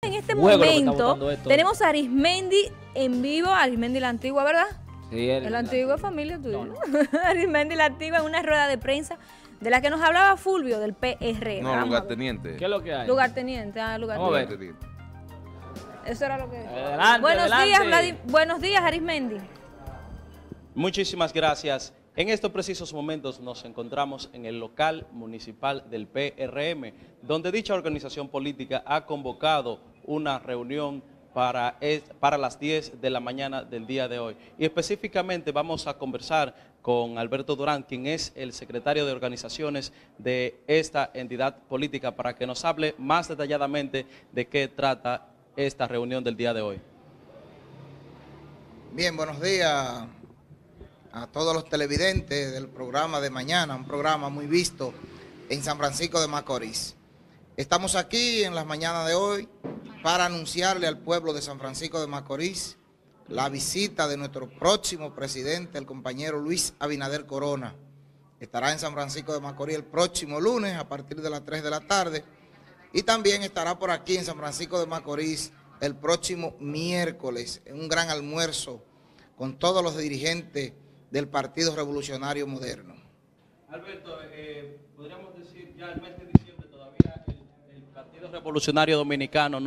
en este Juego lo que está momento, votando esto. tenemos a Arismendi en vivo, Arismendi la Antigua, ¿verdad? Sí, El antiguo es familia tuya. No, no. Arismendi la Antigua en una rueda de prensa de la que nos hablaba Fulvio del PRM. No, Vamos a ver. lugarteniente. ¿Qué es lo que hay? Lugarteniente, Vamos a ver. lugarteniente. Eso era lo que... Adelante, Buenos adelante. días, buenos días, Arismendi. Muchísimas gracias. En estos precisos momentos nos encontramos en el local municipal del PRM, donde dicha organización política ha convocado una reunión para las 10 de la mañana del día de hoy. Y específicamente vamos a conversar con Alberto Durán, quien es el secretario de organizaciones de esta entidad política, para que nos hable más detalladamente de qué trata esta reunión del día de hoy. Bien, buenos días a todos los televidentes del programa de mañana, un programa muy visto en San Francisco de Macorís. Estamos aquí en las mañanas de hoy para anunciarle al pueblo de San Francisco de Macorís la visita de nuestro próximo presidente, el compañero Luis Abinader Corona. Estará en San Francisco de Macorís el próximo lunes a partir de las 3 de la tarde y también estará por aquí en San Francisco de Macorís el próximo miércoles en un gran almuerzo con todos los dirigentes del Partido Revolucionario Moderno. Alberto, podríamos decir ya el mes de diciembre todavía el Partido Revolucionario Dominicano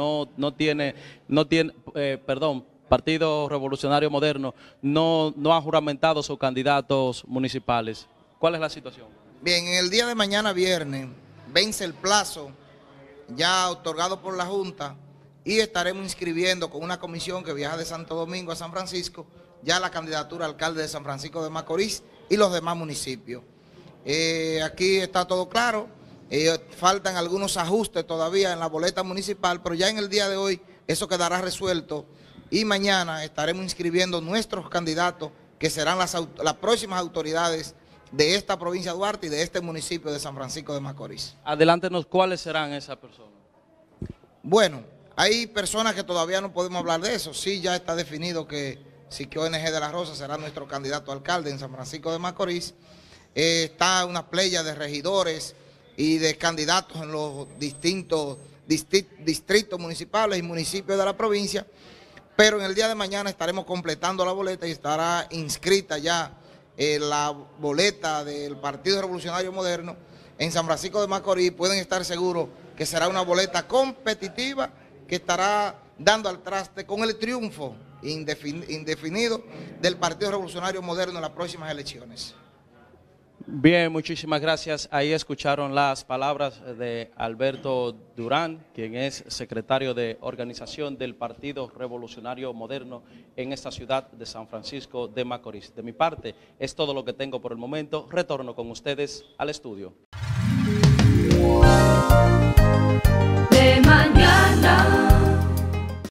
Partido Revolucionario Moderno no ha juramentado sus candidatos municipales. ¿Cuál es la situación? Bien, en el día de mañana viernes vence el plazo ya otorgado por la Junta y estaremos inscribiendo con una comisión que viaja de Santo Domingo a San Francisco ya la candidatura a alcalde de San Francisco de Macorís y los demás municipios. Aquí está todo claro, faltan algunos ajustes todavía en la boleta municipal, pero ya en el día de hoy eso quedará resuelto y mañana estaremos inscribiendo nuestros candidatos que serán las próximas autoridades de esta provincia de Duarte y de este municipio de San Francisco de Macorís. Adelántenos, ¿cuáles serán esas personas? Bueno, hay personas que todavía no podemos hablar de eso, sí ya está definido que Siquio NG de la Rosa será nuestro candidato a alcalde en San Francisco de Macorís. Está una playa de regidores y de candidatos en los distintos distritos municipales y municipios de la provincia, pero en el día de mañana estaremos completando la boleta y estará inscrita ya la boleta del Partido Revolucionario Moderno en San Francisco de Macorís. Pueden estar seguros que será una boleta competitiva que estará dando al traste con el triunfo indefinido del Partido Revolucionario Moderno en las próximas elecciones. Bien, muchísimas gracias. Ahí escucharon las palabras de Alberto Durán, quien es secretario de organización del Partido Revolucionario Moderno en esta ciudad de San Francisco de Macorís. De mi parte, es todo lo que tengo por el momento. Retorno con ustedes al estudio.